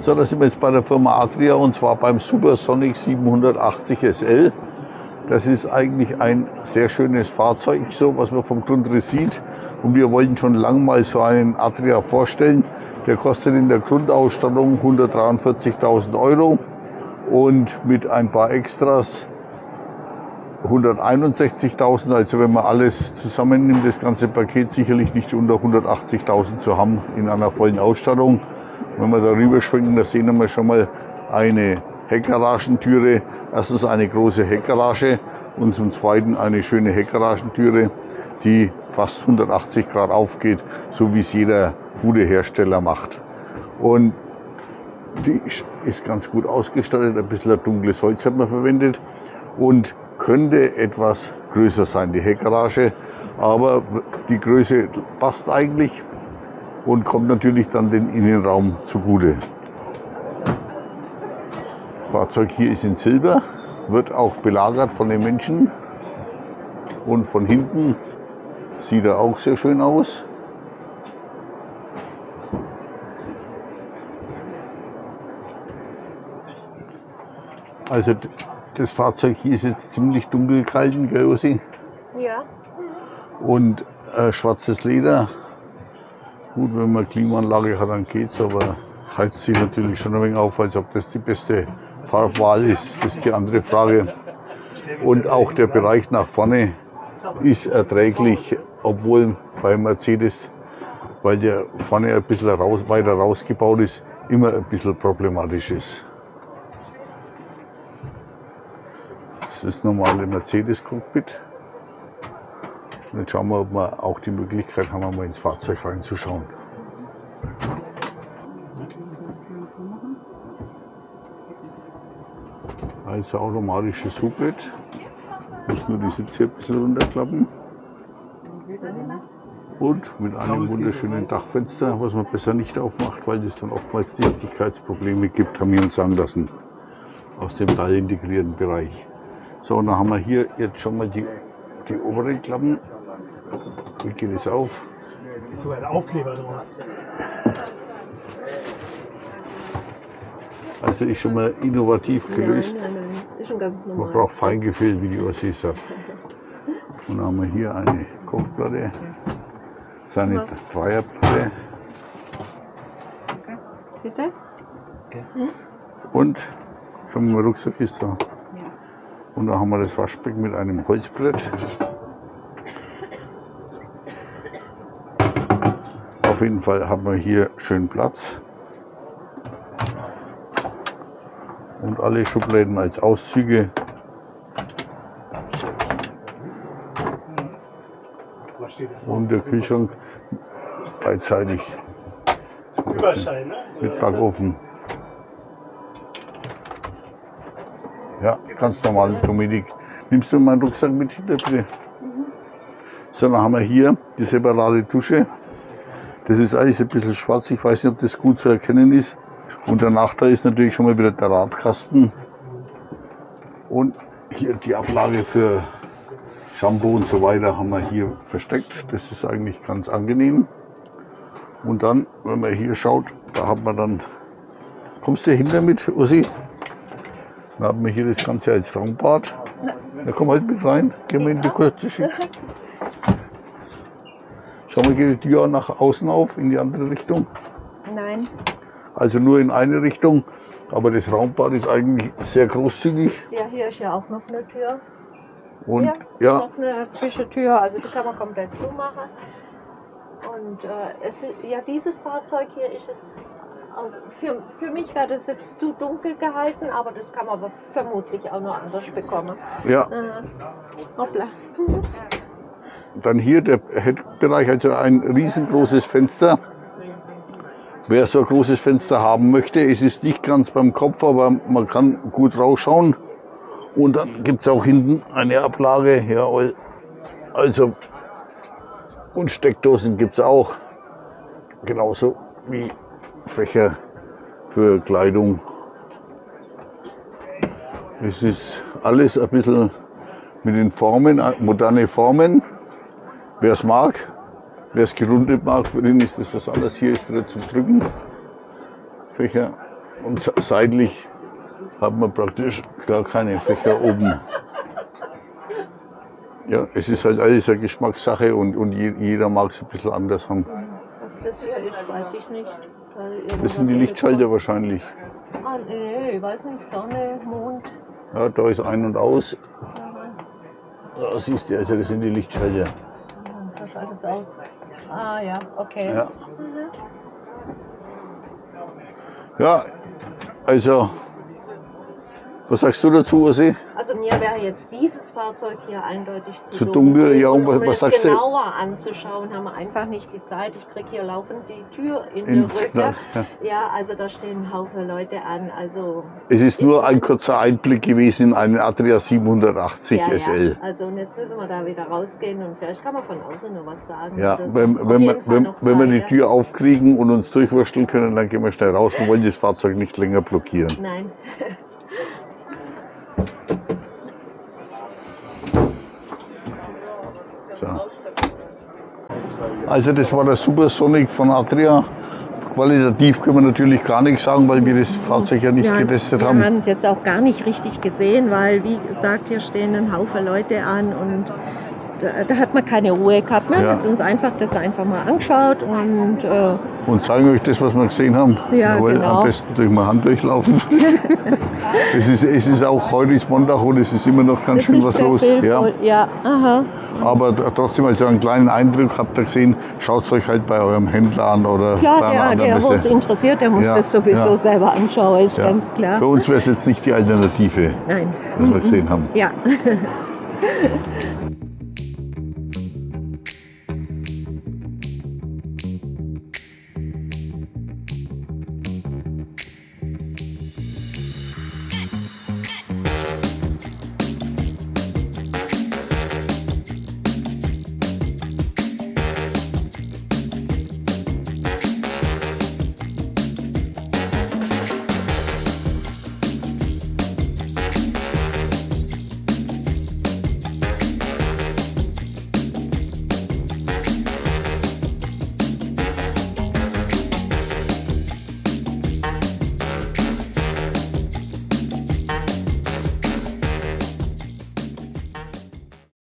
So, da sind wir jetzt bei der Firma Adria und zwar beim Supersonic 780 SL. Das ist eigentlich ein sehr schönes Fahrzeug, so was man vom Grundriss sieht. Und wir wollten schon lange mal so einen Adria vorstellen. Der kostet in der Grundausstattung 143.000 € und mit ein paar Extras 161.000. Also wenn man alles zusammennimmt, das ganze Paket sicherlich nicht unter 180.000 zu haben in einer vollen Ausstattung. Wenn wir darüber schwenken, da sehen wir schon mal eine Heckgaragentüre. Erstens eine große Heckgarage und zum Zweiten eine schöne Heckgaragentüre, die fast 180 Grad aufgeht, so wie es jeder gute Hersteller macht. Und die ist ganz gut ausgestattet, ein bisschen dunkles Holz hat man verwendet und könnte etwas größer sein, die Heckgarage, aber die Größe passt eigentlich und kommt natürlich dann den Innenraum zugute. Das Fahrzeug hier ist in Silber, wird auch belagert von den Menschen und von hinten sieht er auch sehr schön aus. Also das Fahrzeug hier ist jetzt ziemlich dunkel gehalten, gell, Ossi? Ja. Und schwarzes Leder. Gut, wenn man Klimaanlage hat, dann geht's, aber heizt sich natürlich schon ein wenig auf, als ob das die beste Farbwahl ist. Das ist die andere Frage. Und auch der Bereich nach vorne ist erträglich, obwohl bei Mercedes, weil der vorne ein bisschen weiter rausgebaut ist, immer ein bisschen problematisch ist. Das ist das normale Mercedes-Cockpit. Und jetzt schauen wir, ob wir auch die Möglichkeit haben, mal ins Fahrzeug reinzuschauen. Also automatisches Hubbett. Muss nur die Sitze ein bisschen runterklappen. Und mit einem wunderschönen Dachfenster, was man besser nicht aufmacht, weil es dann oftmals Dichtigkeitsprobleme gibt, haben wir uns sagen lassen, aus dem teilintegrierten Bereich. So, und dann haben wir hier jetzt schon mal die oberen Klappen. Wie geht es auf? Ist sogar ein Aufkleber drauf. Also ist schon mal innovativ gelöst. Nein, ist schon ganz normal. Man braucht Feingefühl, wie die Ossi sagt. Und dann haben wir hier eine Kochplatte, seine Dreierplatte. Bitte? Und schon mal Rucksack ist da. Und da haben wir das Waschbecken mit einem Holzbrett. Auf jeden Fall haben wir hier schön Platz. Und alle Schubladen als Auszüge. Und der Kühlschrank beidseitig Überschein, ne? mit Backofen. Ja, ganz normal, Dominik. Nimmst du meinen Rucksack mit hinter, bitte? So, dann haben wir hier die separate Dusche. Das ist alles ein bisschen schwarz, ich weiß nicht, ob das gut zu erkennen ist. Und der Nachteil ist natürlich schon mal wieder der Radkasten. Und hier die Ablage für Shampoo und so weiter haben wir hier versteckt. Das ist eigentlich ganz angenehm. Und dann, wenn man hier schaut, da hat man dann, kommst du hinter mit, Ossi? Dann haben wir hier das Ganze als Frauenbad. Da komm halt mit rein, gehen wir in die kurze Schicht. Schau mal, geht die Tür nach außen auf, in die andere Richtung? Nein. Also nur in eine Richtung, aber das Raumbad ist eigentlich sehr großzügig. Ja, hier ist ja auch noch eine Tür. Und Hier ja, ist noch eine Zwischentür, also die kann man komplett zumachen. Und ja, dieses Fahrzeug hier ist jetzt, für mich wäre das jetzt zu dunkel gehalten, aber das kann man aber vermutlich auch noch anders bekommen. ja. Hoppla. Dann hier der Heckbereich, also ein riesengroßes Fenster. Wer so ein großes Fenster haben möchte, es ist nicht ganz beim Kopf, aber man kann gut rausschauen. Und dann gibt es auch hinten eine Ablage, ja, also und Steckdosen gibt es auch, genauso wie Fächer für Kleidung. Es ist alles ein bisschen mit den Formen, moderne Formen. Wer es mag, wer es gerundet mag, für den ist das was anderes. Hier ist wieder zum Drücken. Fächer Und seitlich hat man praktisch gar keine Fächer oben. Ja, es ist halt alles eine Geschmackssache und jeder mag es ein bisschen anders haben. Was das hier ist, weiß ich nicht. Das sind die Lichtschalter wahrscheinlich. Ah, nee, ich weiß nicht, Sonne, Mond. Ja, da ist ein und aus. Ja, Da siehst du, also das sind die Lichtschalter. da schaltet es aus. Ah ja, okay. Ja, ja, also, was sagst du dazu, Ossi? Also mir wäre jetzt dieses Fahrzeug hier eindeutig Zu dunkel, ja, und um was es sagst du? genauer anzuschauen, haben wir einfach nicht die Zeit. Ich kriege hier laufend die Tür in der Ins Rücken. Knall, ja. Ja, also da stehen ein Haufen Leute an. Also Es ist nur ein kurzer Einblick gewesen in einen Adria 780 ja, SL. ja. Also und jetzt müssen wir da wieder rausgehen und vielleicht kann man von außen noch was sagen. Ja, oder so. wenn Auf jeden Fall noch wir die Zeit, Tür aufkriegen und uns durchwursteln können, dann gehen wir schnell raus und wollen das Fahrzeug nicht länger blockieren. Nein. So. Also das war der Supersonic von Adria. Qualitativ können wir natürlich gar nichts sagen, weil wir das Fahrzeug ja nicht getestet haben. Wir haben es jetzt auch gar nicht richtig gesehen, weil wie gesagt, hier stehen ein Haufen Leute an und da hat man keine Ruhe gehabt. Wir haben Ja. uns einfach das einfach mal angeschaut und zeigen euch das, was wir gesehen haben. Ja, Jawohl, genau. Am besten durch meine Hand durchlaufen. es ist auch heute ist Montag und es ist immer noch ganz schön was los. Ja. Ja, aha. Aber trotzdem, also einen kleinen Eindruck habt ihr gesehen, schaut es euch halt bei eurem Händler an oder Klar, bei einer anderen der wo es Messe. interessiert, der muss Ja, das sowieso ja. selber anschauen, ist Ja. ganz klar. Für uns wäre es jetzt nicht die Alternative, Nein. was wir gesehen haben. Ja.